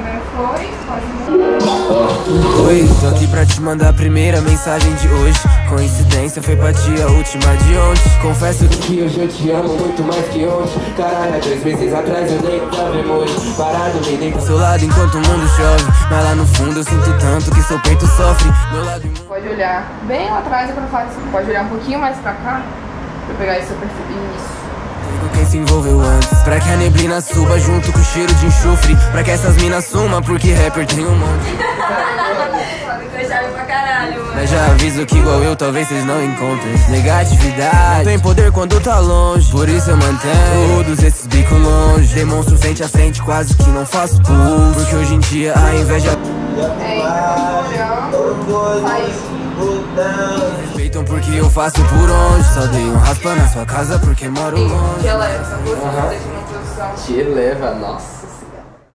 câmera foi, pode Oi, tô aqui pra te mandar a primeira mensagem de hoje. Coincidência, foi pra ti a última de ontem. Confesso que hoje eu te amo muito mais que ontem. Caralho, há 2 meses atrás eu nem tava emoji. Parado, me dei pro seu lado enquanto o mundo chove. Mas lá no fundo eu sinto tanto que seu peito sofre. Meu lado imundo. Pode olhar bem lá atrás e pra falar assim. Pode olhar um pouquinho mais pra cá. Pra eu pegar esse seu perfil. Isso. Com quem se envolveu antes. Pra que a neblina suba junto com o cheiro de enxofre. Pra que essas minas sumam, porque rapper tem um monte. Pra caralho, mano. Mas já aviso que igual eu talvez vocês não encontrem. Negatividade não tem poder quando tá longe. Por isso eu mantenho todos esses bicos longe. Demonstro frente a frente, quase que não faço pulso. Porque hoje em dia a inveja respeitam porque eu faço por onde. Só dei um raspa na sua casa porque moro longe. Que ela é essa posição, deixa uma posição. Te leva, nossa.